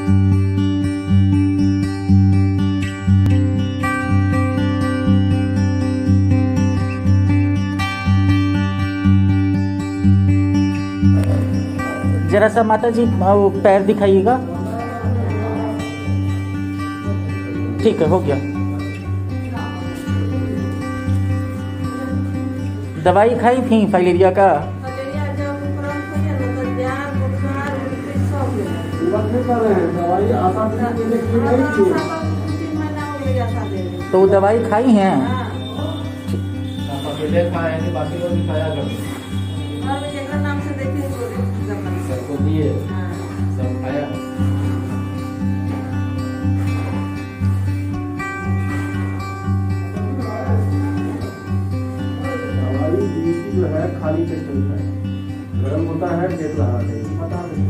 जरा सा माता जी वो पैर दिखाइएगा। ठीक है, हो गया। दवाई खाई थी फाइलेरिया का? तो दवाई खाई हैं? बाकी लोग भी खाया नाम से सबको दिए, सब खाया। दवाई जो है खाली पेट चलता है, गर्म होता है पेट लगा है, पता नहीं।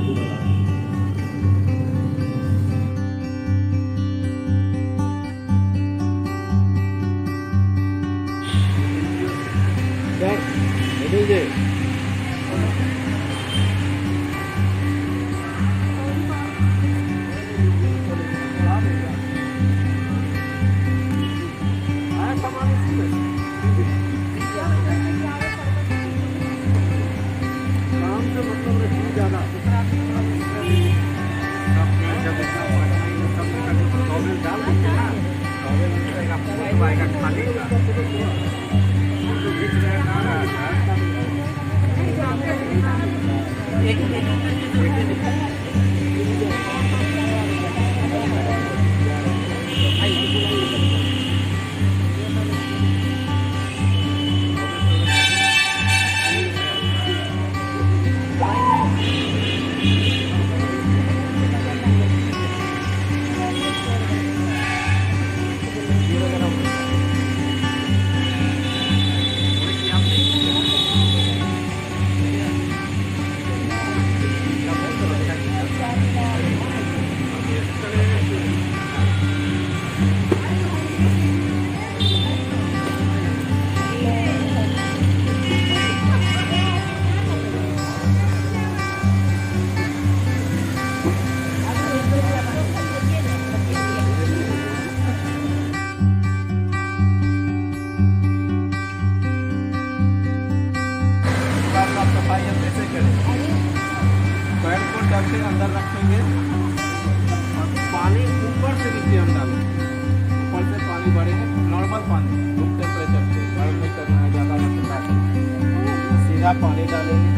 पैर को डब से अंदर रखेंगे और पानी ऊपर से नीचे हम डालेंगे। ऊपर से पानी बढ़ेगा, नॉर्मल पानी, रूम टेम्परेचर से, गर्म नहीं करना है, ज़्यादा नहीं। सीधा पानी डालेंगे।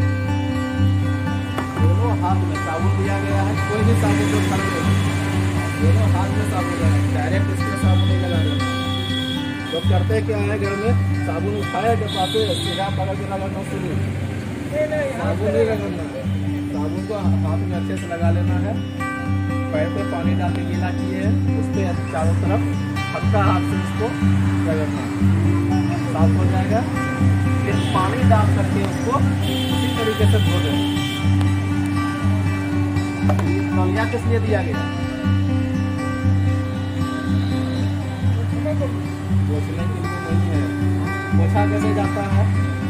दोनों हाथ में साबुन दिया गया है, कोई भी साबुन जो खड़े नहीं, दोनों हाथ में साबुन लगाएंगे, डायरेक्ट इसमें साबुन नहीं लगा देना। तो करते क्या है, घर में साबुन उठाया जब आते सीधा पकड़ के लगाना शुरू, साबुन नहीं लगाना है, साबुन को हाथ में अच्छे से लगा लेना है। पैर पे पानी डाल के गीला किए, उस पर चारों तरफ हल्का हाथ से उसको रगड़ना, साफ हो जाएगा। फिर पानी डाल करके उसको उसी तरीके से धो देना। तौलिया किस लिए दिया गया? पोछने के लिए नहीं है। पोछा कैसे जाता है?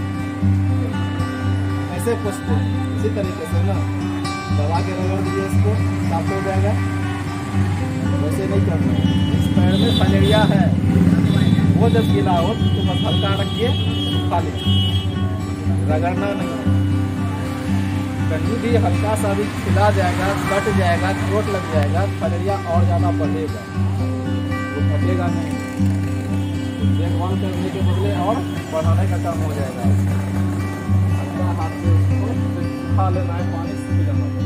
ऐसे पोछते हैं, इसी तरीके से ना, दबा के रगड़ दिए, इसको साफ हो जाएगा। वैसे नहीं करना है। इस पैर में फाइलेरिया है, वो जब गीला हो तो बस हल्का रखिए, खाली रगड़ना नहीं। कहीं भी हल्का सा भी खिला जाएगा, कट जाएगा, चोट लग जाएगा, फाइलेरिया और ज़्यादा बढ़ेगा, वो घटेगा नहीं। देखभाल करने के बदले और बढ़ाने का काम हो जाएगा। हल्का हाथ से उसको सुखा लेना है, पानी सूख जाना है।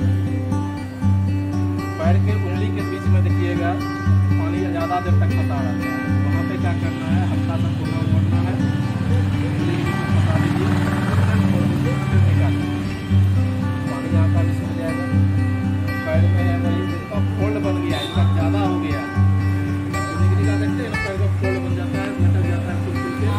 पैर के उंगली के बीच में देखिएगा पानी ज़्यादा देर तक फंसा रहता है, वहाँ पे क्या करना है, हल्का सा खुला मोड़ना है, उंगली के बीच में फंसा दीजिए, फिर निकालिए, पानी यहाँ का भी सूख जाएगा। पैर में है वही इसका फोल्ड बन गया, इसका ज़्यादा हो गया, देखते हैं पैर का फोल्ड बन जाता है, लटक जाता है,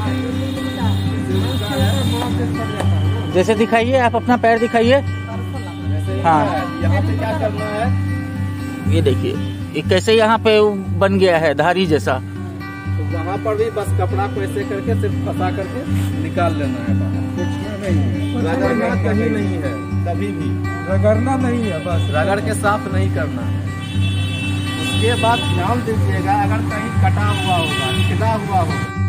जैसे दिखाइए, आप अपना पैर दिखाइए। हाँ, यहाँ पे क्या करना है, ये देखिए, ये कैसे यहाँ पे बन गया है धारी जैसा, तो वहाँ पर भी बस कपड़ा को ऐसे करके सिर्फ फंसा करके निकाल लेना है बाहर, कुछ नहीं है, रगड़ना कहीं नहीं है। कभी भी रगड़ना नहीं है, बस रगड़ के साफ नहीं करना है। उसके बाद ध्यान दीजिएगा, अगर कहीं कटा हुआ होगा, छिला हुआ होगा